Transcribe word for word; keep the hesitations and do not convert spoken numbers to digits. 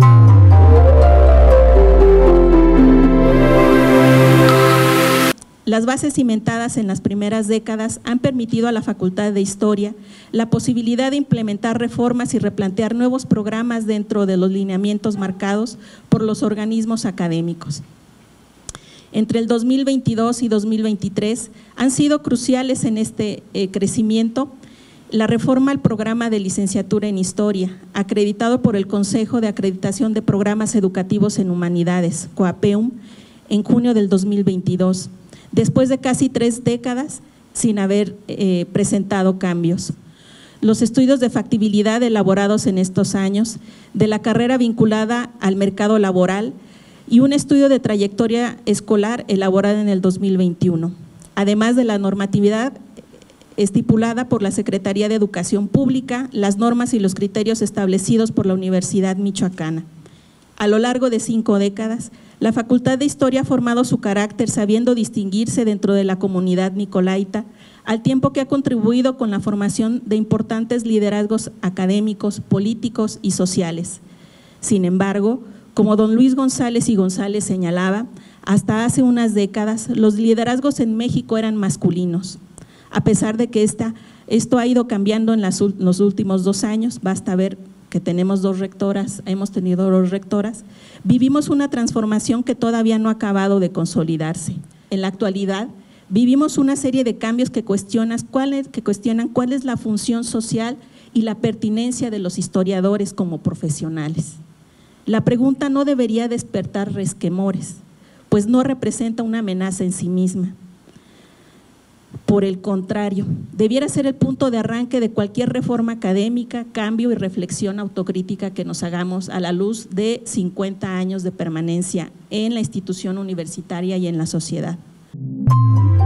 Las bases cimentadas en las primeras décadas han permitido a la Facultad de Historia la posibilidad de implementar reformas y replantear nuevos programas dentro de los lineamientos marcados por los organismos académicos. Entre el dos mil veintidós y dos mil veintitrés han sido cruciales en este eh, crecimiento la reforma al programa de licenciatura en Historia, acreditado por el Consejo de Acreditación de Programas Educativos en Humanidades, COAPEUM, en junio del dos mil veintidós. Después de casi tres décadas sin haber eh, presentado cambios. Los estudios de factibilidad elaborados en estos años, de la carrera vinculada al mercado laboral y un estudio de trayectoria escolar elaborado en el dos mil veintiuno, además de la normatividad estipulada por la Secretaría de Educación Pública, las normas y los criterios establecidos por la Universidad Michoacana. A lo largo de cinco décadas, la Facultad de Historia ha formado su carácter sabiendo distinguirse dentro de la comunidad nicolaita, al tiempo que ha contribuido con la formación de importantes liderazgos académicos, políticos y sociales. Sin embargo, como don Luis González y González señalaba, hasta hace unas décadas los liderazgos en México eran masculinos. A pesar de que esta, esto ha ido cambiando en las, los últimos dos años, basta ver que tenemos dos rectoras, hemos tenido dos rectoras, vivimos una transformación que todavía no ha acabado de consolidarse. En la actualidad, vivimos una serie de cambios que, cuestionas cuál es, que cuestionan cuál es la función social y la pertinencia de los historiadores como profesionales. La pregunta no debería despertar resquemores, pues no representa una amenaza en sí misma. Por el contrario, debiera ser el punto de arranque de cualquier reforma académica, cambio y reflexión autocrítica que nos hagamos a la luz de cincuenta años de permanencia en la institución universitaria y en la sociedad.